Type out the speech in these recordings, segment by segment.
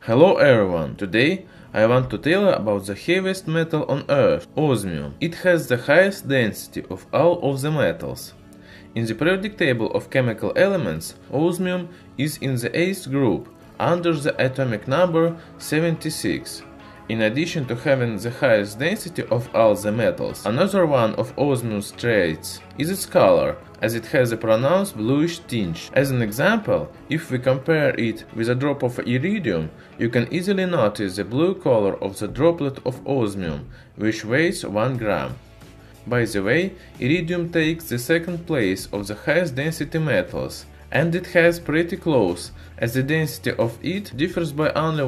Hello everyone, today I want to tell you about the heaviest metal on Earth, osmium. It has the highest density of all of the metals. In the periodic table of chemical elements, osmium is in the 8th group, under the atomic number 76. In addition to having the highest density of all the metals, another one of osmium's traits is its color, as it has a pronounced bluish tinge. As an example, if we compare it with a drop of iridium, you can easily notice the blue color of the droplet of osmium, which weighs 1 gram. By the way, iridium takes the second place of the highest density metals, and it has pretty close, as the density of it differs by only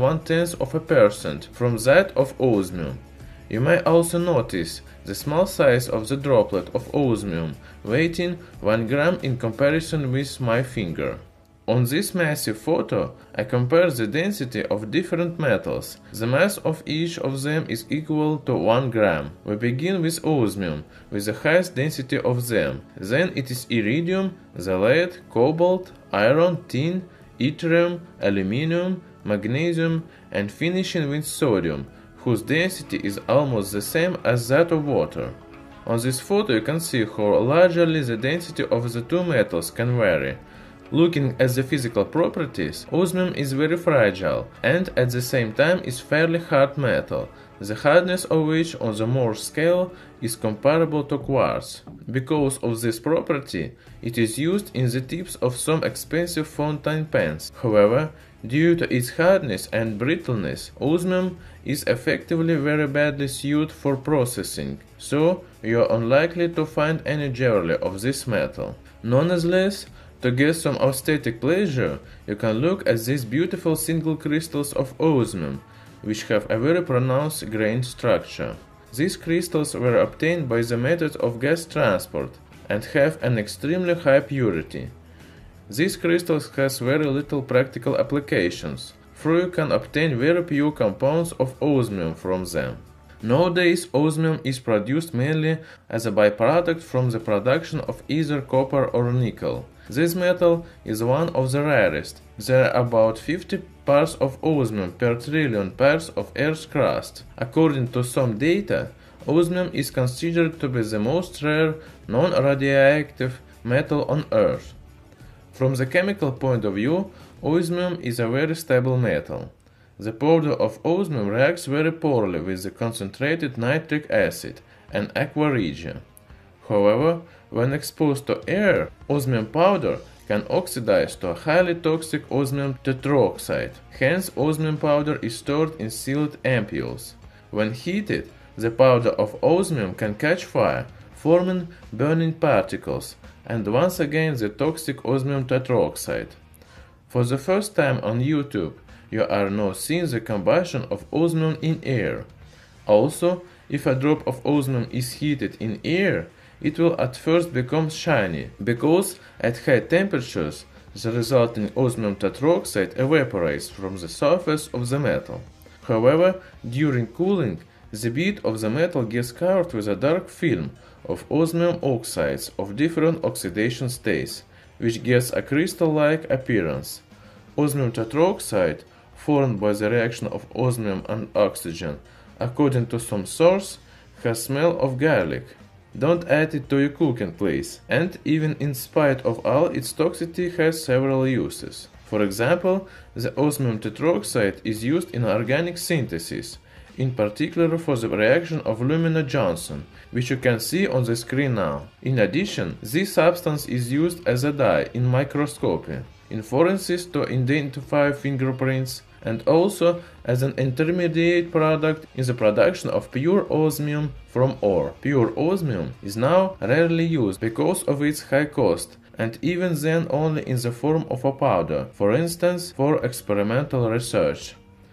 0.1% from that of osmium. You may also notice the small size of the droplet of osmium, weighing 1 gram in comparison with my finger. On this massive photo, I compare the density of different metals. The mass of each of them is equal to 1 gram. We begin with osmium, with the highest density of them. Then it is iridium, the lead, cobalt, iron, tin, yttrium, aluminium, magnesium, and finishing with sodium, whose density is almost the same as that of water. On this photo you can see how largely the density of the two metals can vary. Looking at the physical properties, osmium is very fragile and at the same time is fairly hard metal, the hardness of which on the Mohs scale is comparable to quartz. Because of this property, it is used in the tips of some expensive fountain pens. However, due to its hardness and brittleness, osmium is effectively very badly suited for processing, so you are unlikely to find any jewelry of this metal. Nonetheless, to get some aesthetic pleasure, you can look at these beautiful single crystals of osmium, which have a very pronounced grained structure. These crystals were obtained by the method of gas transport and have an extremely high purity. These crystals have very little practical applications, for you can obtain very pure compounds of osmium from them. Nowadays, osmium is produced mainly as a byproduct from the production of either copper or nickel. This metal is one of the rarest. There are about 50 parts of osmium per trillion parts of Earth's crust. According to some data, osmium is considered to be the most rare non-radioactive metal on Earth. From the chemical point of view, osmium is a very stable metal. The powder of osmium reacts very poorly with the concentrated nitric acid and aqua regia. However, when exposed to air, osmium powder can oxidize to a highly toxic osmium tetroxide. Hence, osmium powder is stored in sealed ampoules. When heated, the powder of osmium can catch fire, forming burning particles, and once again the toxic osmium tetroxide. For the first time on YouTube, you are now seeing the combustion of osmium in air. Also, if a drop of osmium is heated in air, it will at first become shiny, because at high temperatures the resulting osmium tetroxide evaporates from the surface of the metal. However, during cooling, the bit of the metal gets covered with a dark film of osmium oxides of different oxidation states, which gives a crystal-like appearance. Osmium tetroxide, formed by the reaction of osmium and oxygen, according to some source, has smell of garlic. Don't add it to your cooking, please. And even in spite of all its toxicity, has several uses. For example, the osmium tetroxide is used in organic synthesis, in particular for the reaction of Lumina-Johnson, which you can see on the screen now. In addition, this substance is used as a dye in microscopy, in forensics to identify fingerprints, and also as an intermediate product in the production of pure osmium from ore. Pure osmium is now rarely used because of its high cost, and even then only in the form of a powder, for instance for experimental research.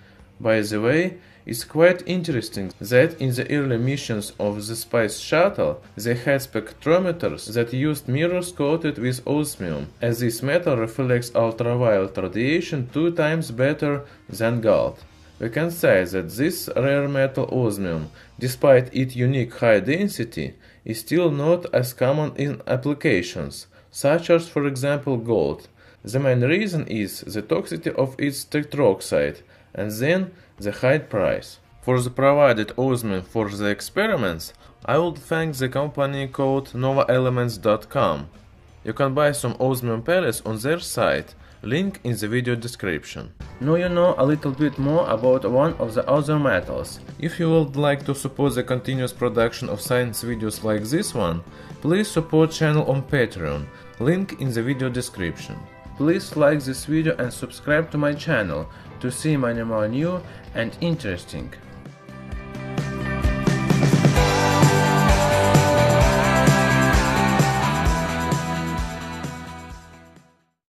By the way, it's quite interesting that in the early missions of the Space Shuttle, they had spectrometers that used mirrors coated with osmium, as this metal reflects ultraviolet radiation 2 times better than gold. We can say that this rare metal osmium, despite its unique high density, is still not as common in applications, such as for example gold. The main reason is the toxicity of its tetroxide, and then the high price. For the provided osmium for the experiments, I would thank the company called novaelements.com. You can buy some osmium pellets on their site, link in the video description. Now you know a little bit more about one of the other metals. If you would like to support the continuous production of science videos like this one, please support channel on Patreon, link in the video description. Please like this video and subscribe to my channel to see many more new and interesting